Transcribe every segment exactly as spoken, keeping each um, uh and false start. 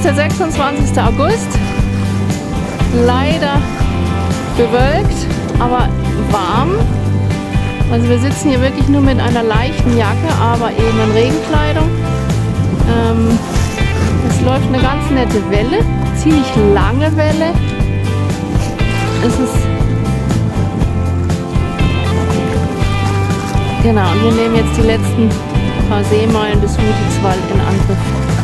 ist der sechsundzwanzigste August. Leider bewölkt, aber warm. Also wir sitzen hier wirklich nur mit einer leichten Jacke, aber eben in Regenkleidung. Ähm, es läuft eine ganz nette Welle, ziemlich lange Welle. Es ist genau, und wir nehmen jetzt die letzten paar Seemeilen des Hutitzwald in Angriff.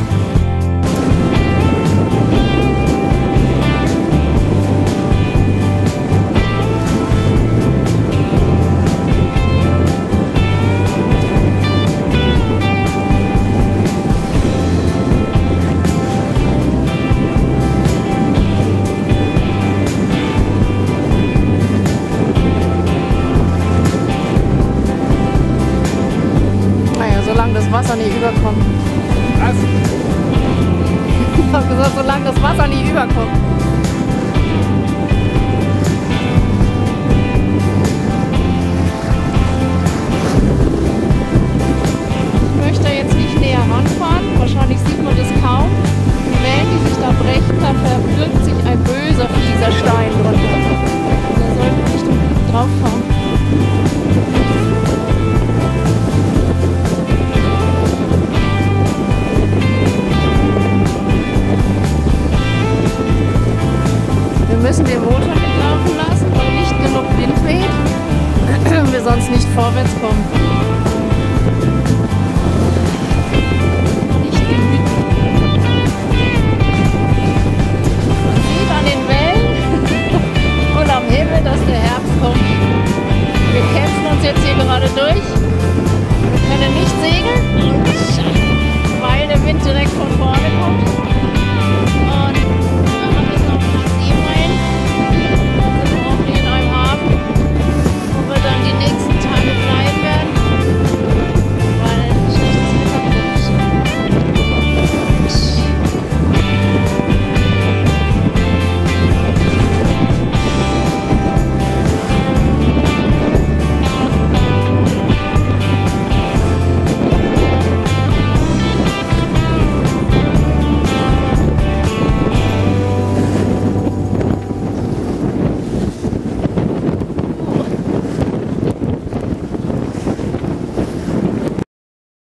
Das Wasser nicht überkommt. Was? Ich habe gesagt, solange das Wasser nicht überkommt. Ich möchte jetzt nicht näher ranfahren. Wahrscheinlich sieht man das kaum. Die Wellen, die sich da brechen, da verbirgt sich ein böser, fieser Stein drunter. Da sollten wir nicht drauf fahren. Wir müssen den Motor mitlaufen lassen, weil nicht genug Wind weht, wir sonst nicht vorwärts kommen. Nicht genug. Man sieht an den Wellen und am Himmel, dass der Herbst kommt. Wir kämpfen uns jetzt hier gerade durch.